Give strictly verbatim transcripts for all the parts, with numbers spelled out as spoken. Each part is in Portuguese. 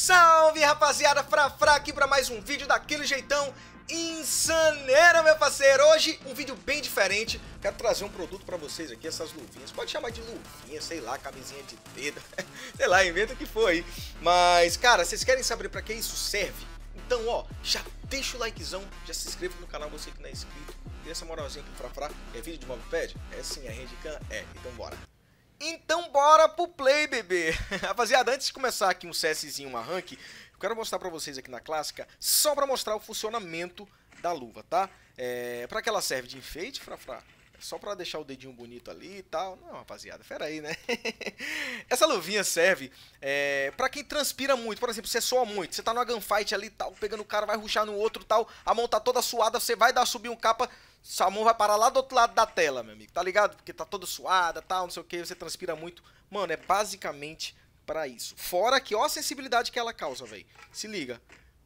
Salve, rapaziada, Frafra aqui pra mais um vídeo daquele jeitão insaneira, meu parceiro. Hoje um vídeo bem diferente. Quero trazer um produto pra vocês aqui, essas luvinhas. Pode chamar de luvinha, sei lá, camisinha de dedo, sei lá, inventa o que for aí. Mas, cara, vocês querem saber pra que isso serve? Então, ó, já deixa o likezão, já se inscreva no canal, você que não é inscrito. Dê essa moralzinha pro Frafra. É vídeo de mobpad? É sim, é handcam? É, então bora. Então bora pro play, bebê. Rapaziada, antes de começar aqui um CSzinho, uma rank, eu quero mostrar pra vocês aqui na clássica, só pra mostrar o funcionamento da luva, tá? É, pra que ela serve de enfeite, Frafra? É só pra deixar o dedinho bonito ali e tal. Não, rapaziada, fera aí, né? Essa luvinha serve é, pra quem transpira muito. Por exemplo, você soa muito, você tá numa gunfight ali, tal, pegando o cara, vai rushar no outro, tal, a mão tá toda suada, você vai dar subir um capa, sua mão vai parar lá do outro lado da tela, meu amigo, tá ligado? Porque tá toda suada, tal, não sei o que, você transpira muito. Mano, é basicamente pra isso. Fora que, ó a sensibilidade que ela causa, velho. Se liga.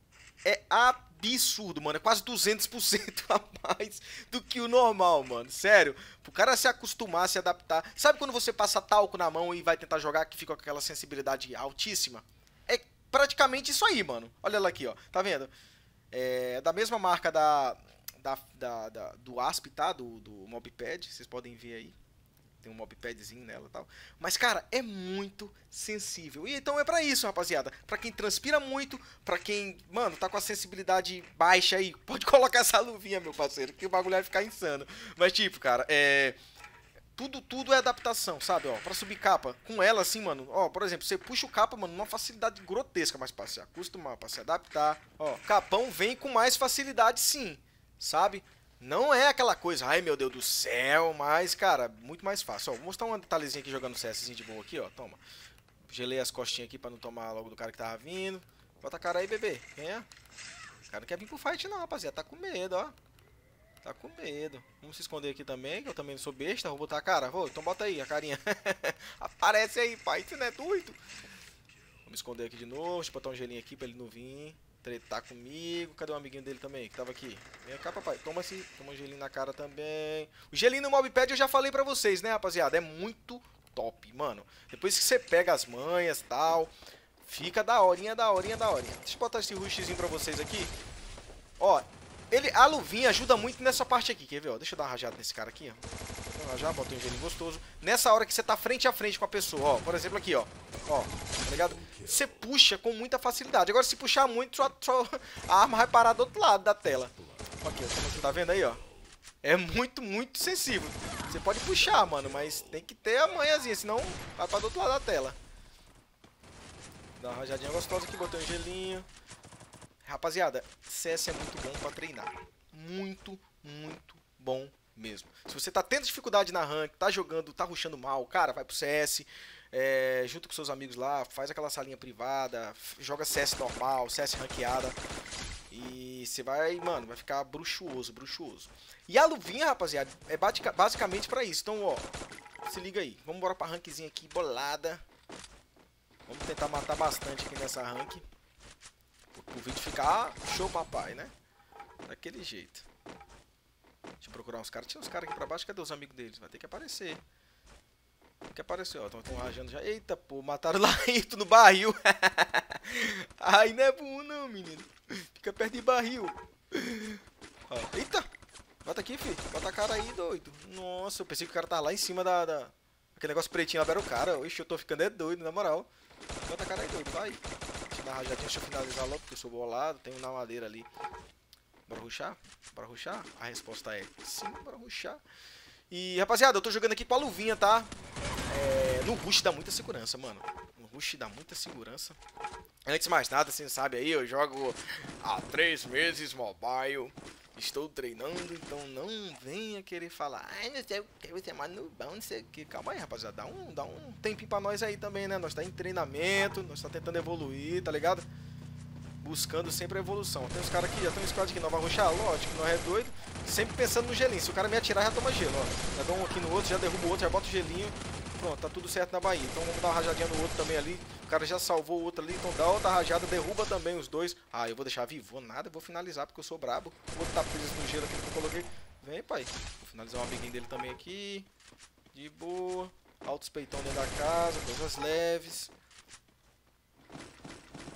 É absurdo, mano. É quase duzentos por cento a mais do que o normal, mano. Sério. Pro cara se acostumar, se adaptar. Sabe quando você passa talco na mão e vai tentar jogar que fica com aquela sensibilidade altíssima? É praticamente isso aí, mano. Olha ela aqui, ó. Tá vendo? É da mesma marca da... Da, da, da, do Asp, tá? Do, do mobpad, vocês podem ver aí. Tem um mobpadzinho nela e tal. Mas, cara, é muito sensível. E então é pra isso, rapaziada. Pra quem transpira muito, pra quem, mano, tá com a sensibilidade baixa aí, pode colocar essa luvinha, meu parceiro, que o bagulho vai ficar insano. Mas, tipo, cara, é... Tudo, tudo é adaptação, sabe, ó, pra subir capa, com ela assim, mano, ó, por exemplo, você puxa o capa, mano, numa facilidade grotesca, mas pra se acostumar, pra se adaptar, ó, capão vem com mais facilidade sim, sabe, não é aquela coisa, ai meu Deus do céu, mas, cara, muito mais fácil, ó, vou mostrar um detalhezinho aqui jogando CSzinho de boa aqui, ó, toma, gelei as costinhas aqui pra não tomar logo do cara que tava vindo, bota a cara aí, bebê, quem é? O cara não quer vir pro fight não, rapaziada, tá com medo, ó. Tá com medo. Vamos se esconder aqui também, que eu também não sou besta. Vou botar a cara. Vou, então bota aí a carinha. Aparece aí, pai. Você não é doido? Vamos esconder aqui de novo. Deixa eu botar um gelinho aqui pra ele não vir tretar comigo. Cadê o amiguinho dele também, que tava aqui? Vem cá, papai. Toma esse. Toma um gelinho na cara também. O gelinho no mobpad eu já falei pra vocês, né, rapaziada? É muito top, mano. Depois que você pega as manhas e tal, fica da horinha, da horinha, da horinha. Deixa eu botar esse rushzinho pra vocês aqui. Ó. Ele, a luvinha ajuda muito nessa parte aqui, quer ver? Ó, deixa eu dar uma rajada nesse cara aqui, ó. Já botei um gelinho gostoso. Nessa hora que você tá frente a frente com a pessoa, ó. Por exemplo aqui, ó. Ó, tá ligado? Você puxa com muita facilidade. Agora, se puxar muito, só, só a arma vai parar do outro lado da tela. Aqui, ó. Você tá vendo aí, ó? É muito, muito sensível. Você pode puxar, mano, mas tem que ter a manhãzinha, senão vai pra do outro lado da tela. Dá uma rajadinha gostosa aqui, botei um gelinho. Rapaziada, C S é muito bom pra treinar. Muito, muito bom mesmo. Se você tá tendo dificuldade na rank, tá jogando, tá rushando mal, cara, vai pro C S, é, junto com seus amigos lá, faz aquela salinha privada, joga C S normal, C S ranqueada. E você vai, mano, vai ficar bruxuoso, bruxuoso. E a luvinha, rapaziada, é basicamente pra isso. Então, ó, se liga aí. Vamos embora pra rankzinha aqui, bolada. Vamos tentar matar bastante aqui nessa rank. O vídeo ficar show, papai, né? Daquele jeito. Deixa eu procurar uns caras. Tinha uns caras aqui pra baixo. Cadê os amigos deles? Vai ter que aparecer. Tem que aparecer, ó. Estão rajando já. Eita, pô. Mataram lá no barril. Ai, não é bom não, menino. Fica perto de barril. Ó. Eita. Bota aqui, filho. Bota a cara aí, doido. Nossa, eu pensei que o cara tá lá em cima da... da... Aquele negócio pretinho lá era o cara. Ixi, eu tô ficando é doido, na moral. Bota a cara aí, doido. Vai. Na rajadinha, deixa eu finalizar logo, porque eu sou bolado, tenho na madeira ali. Bora rushar? Bora rushar? A resposta é sim, bora rushar. E, rapaziada, eu tô jogando aqui com a luvinha, tá? É, no rush dá muita segurança, mano. No rush dá muita segurança. Antes de mais nada, você sabe aí, eu jogo há três meses mobile. Estou treinando, então não venha querer falar, ai, não sei o que, você é mais nubão, não sei o que. Calma aí, rapaziada, dá um, dá um tempinho pra nós aí também, né? Nós tá em treinamento, nós tá tentando evoluir, tá ligado? Buscando sempre a evolução. Tem uns caras aqui, já tem um squad aqui, não vai rushar, lógico, não é doido. Sempre pensando no gelinho, se o cara me atirar, já toma gelo, ó. Já dá um aqui no outro, já derruba o outro, já bota o gelinho. Pronto, tá tudo certo na Bahia. Então vamos dar uma rajadinha no outro também ali. O cara já salvou o outro ali, então dá outra rajada, derruba também os dois. Ah, eu vou deixar vivo, vou nada, eu vou finalizar porque eu sou brabo. O outro tá preso no gelo aqui que eu coloquei. Vem, pai. Vou finalizar um amiguinho dele também aqui. De boa. Altos peitão dentro da casa, coisas leves.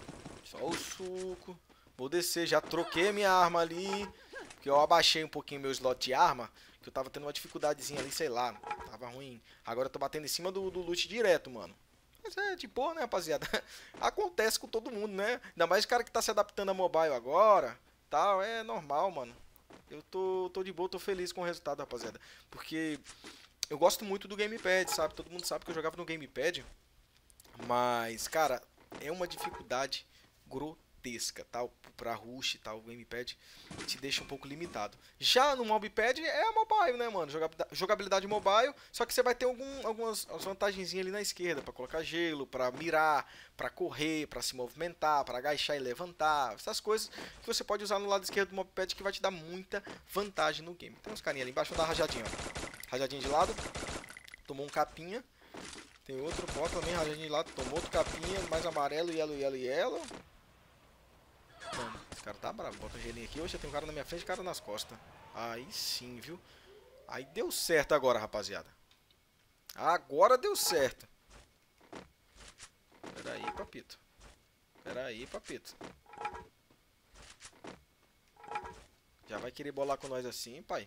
Só o suco. Vou descer, já troquei a minha arma ali. Porque eu abaixei um pouquinho meu slot de arma. Que eu tava tendo uma dificuldadezinha ali, sei lá. Tava ruim. Agora eu tô batendo em cima do, do loot direto, mano. Mas é de boa, né, rapaziada? Acontece com todo mundo, né? Ainda mais o cara que tá se adaptando a mobile agora. Tal, é normal, mano. Eu tô, tô de boa, tô feliz com o resultado, rapaziada. Porque eu gosto muito do gamepad, sabe? Todo mundo sabe que eu jogava no gamepad. Mas, cara, é uma dificuldade grotesca, tal, pra rush e tal, o gamepad te deixa um pouco limitado. Já no mobpad é mobile, né, mano? Jogabilidade mobile, só que você vai ter algum, algumas vantagens ali na esquerda, pra colocar gelo, pra mirar, pra correr, pra se movimentar, pra agachar e levantar, essas coisas que você pode usar no lado esquerdo do mobpad que vai te dar muita vantagem no game. Tem uns carinha ali embaixo, vou dar uma rajadinha, ó. Rajadinha de lado, tomou um capinha. Tem outro pó também, rajadinho de lado, tomou outro capinha, mais amarelo, yellow, yellow, yellow. Mano, esse cara tá bravo, bota um gelinho aqui, hoje já tem um cara na minha frente e um cara nas costas. Aí sim, viu? Aí deu certo agora, rapaziada. Agora deu certo. Pera aí, papito. Pera aí, papito. Já vai querer bolar com nós assim, pai?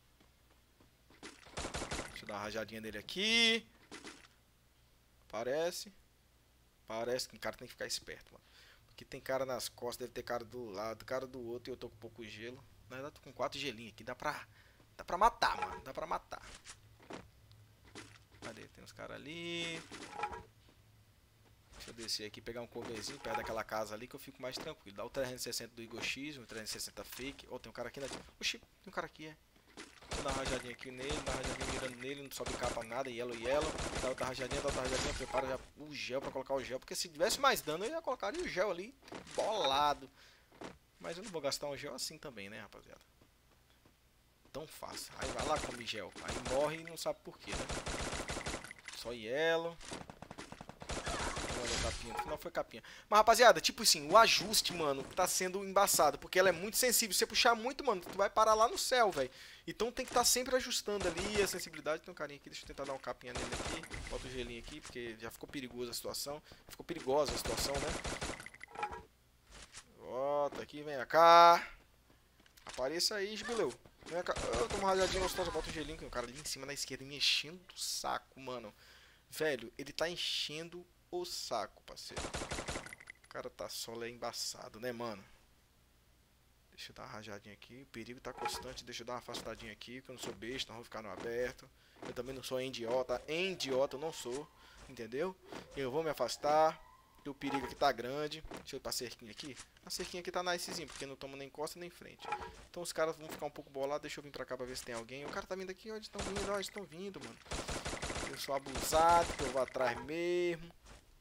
Deixa eu dar uma rajadinha nele aqui. Parece. Parece que o cara tem que ficar esperto, mano. Aqui tem cara nas costas, deve ter cara do lado, cara do outro e eu tô com pouco gelo. Na verdade, tô com quatro gelinhos aqui. Dá pra, dá pra matar, mano. Dá pra matar. Cadê? Tem uns caras ali. Deixa eu descer aqui, pegar um coverzinho perto daquela casa ali que eu fico mais tranquilo. Dá o trezentos e sessenta do Igor X, o trezentos e sessenta fake. Ó, oh, tem um cara aqui na... Oxi, tem um cara aqui, é. Vou dar uma rajadinha aqui nele, dar uma rajadinha mirando nele, não sobe capa nada, yellow, yellow. Dá outra rajadinha, dá outra rajadinha, prepara já o gel pra colocar o gel. Porque se tivesse mais dano, eu ia colocar ali o gel ali, bolado. Mas eu não vou gastar um gel assim também, né, rapaziada? Tão fácil. Aí vai lá, come gel. Aí morre e não sabe por quê, né? Só yellow. Olha, capinha. No final foi capinha. Mas, rapaziada, tipo assim, o ajuste, mano, tá sendo embaçado. Porque ela é muito sensível. Se você puxar muito, mano, tu vai parar lá no céu, velho. Então tem que estar tá sempre ajustando ali a sensibilidade. Tem um carinha aqui, deixa eu tentar dar um capinha nele aqui. Bota o gelinho aqui, porque já ficou perigosa a situação. Ficou perigosa a situação, né? Bota aqui, vem cá. Apareça aí, esbileu. Vem cá. Eu tomo uma rajadinha gostosa, bota o gelinho. Que o cara ali em cima na esquerda me enchendo o saco, mano. Velho, ele tá enchendo o saco, parceiro. O cara tá solo é embaçado, né, mano? Deixa eu dar uma rajadinha aqui. O perigo tá constante. Deixa eu dar uma afastadinha aqui. Que eu não sou besta, não vou ficar no aberto. Eu também não sou idiota. Idiota eu não sou. Entendeu? Eu vou me afastar. Porque o perigo aqui tá grande. Deixa eu ir pra cerquinha aqui. A cerquinha aqui tá nicezinho. Porque não toma nem costa nem frente. Então os caras vão ficar um pouco bolados. Deixa eu vir pra cá pra ver se tem alguém. O cara tá vindo aqui. Ó, eles estão vindo. Ó, eles estão vindo, mano. Eu sou abusado. Que eu vou atrás mesmo.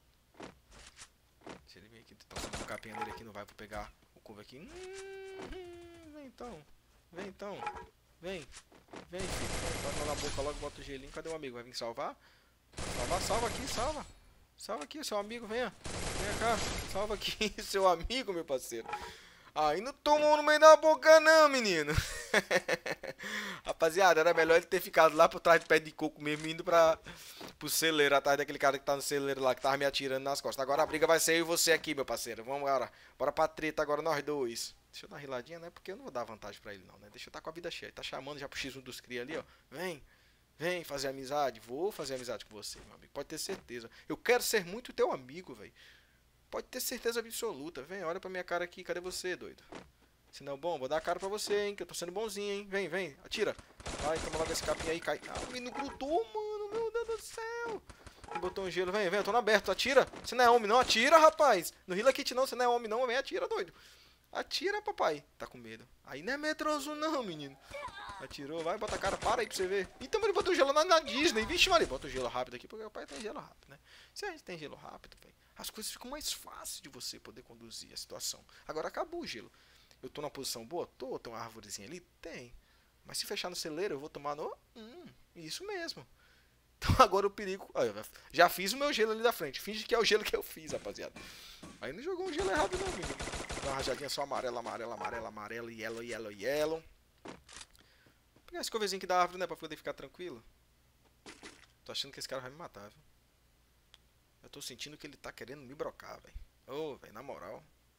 Deixa ele vir aqui. Tá subindo um capinha dele aqui. Não vai pra pegar o couve aqui. Hum, vem então. Vem então. Vem. Vem, filho. Bota na boca logo. Bota o gelinho. Cadê o amigo? Vai vir salvar? Salvar. Salva aqui. Salva. Salva aqui, seu amigo. Venha. Venha cá. Salva aqui, seu amigo, meu parceiro. Aí não tomou no meio da boca não, menino. Rapaziada, era melhor ele ter ficado lá por trás do pé de coco mesmo, indo pra, pro celeiro, atrás daquele cara que tá no celeiro lá, que tava me atirando nas costas. Agora a briga vai ser eu e você aqui, meu parceiro. Vamos agora. Bora pra treta agora, nós dois. Deixa eu dar uma riladinha, né? Porque eu não vou dar vantagem pra ele não, né? Deixa eu estar com a vida cheia. Ele tá chamando já pro X um dos cria ali, ó. Vem. Vem fazer amizade. Vou fazer amizade com você, meu amigo. Pode ter certeza. Eu quero ser muito teu amigo, velho. Pode ter certeza absoluta. Vem, olha pra minha cara aqui. Cadê você, doido? Se não, bom, vou dar a cara pra você, hein? Que eu tô sendo bonzinho, hein? Vem, vem. Atira. Vai, toma logo esse capinha aí. Cai. Ah, o menino grudou, mano. Meu Deus do céu. Ele botou um gelo. Vem, vem. Eu tô no aberto. Atira. Você não é homem, não. Atira, rapaz. No Hila Kit, não. Você não é homem, não. Vem, atira, doido. Atira, papai. Tá com medo. Aí não é medroso, não, menino. Atirou. Vai, bota a cara. Para aí pra você ver. Então ele botou gelo na, na Disney. Vixe, Maria. Bota o gelo rápido aqui, porque o pai tem gelo rápido, né? Se a gente tem gelo rápido, velho, as coisas ficam mais fáceis de você poder conduzir a situação. Agora acabou o gelo. Eu tô numa posição boa? Tô. Tem uma árvorezinha ali? Tem. Mas se fechar no celeiro, eu vou tomar no... Hum, isso mesmo. Então agora o perigo... Olha, já fiz o meu gelo ali da frente. Finge que é o gelo que eu fiz, rapaziada. Aí não jogou um gelo errado não, menino. Dá uma rajadinha só amarela, amarela, amarela, amarela, yellow, yellow, yellow. Vou pegar esse coverzinho aqui da árvore, né? Pra poder ficar tranquilo. Tô achando que esse cara vai me matar, viu? Eu tô sentindo que ele tá querendo me brocar, velho. Ô, oh, velho, na moral.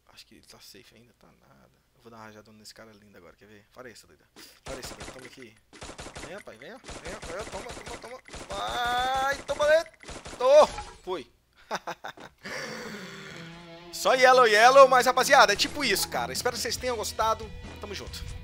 Acho que ele tá safe ainda, tá nada. Eu vou dar uma rajadona nesse cara lindo agora, quer ver? Pareça, doida. Pareça, doida. Toma aqui. Venha, pai, venha. Venha, venha. Toma, toma, toma. Vai, toma, né? Tô. Fui. Só yellow, yellow, mas rapaziada, é tipo isso, cara. Espero que vocês tenham gostado. Tamo junto.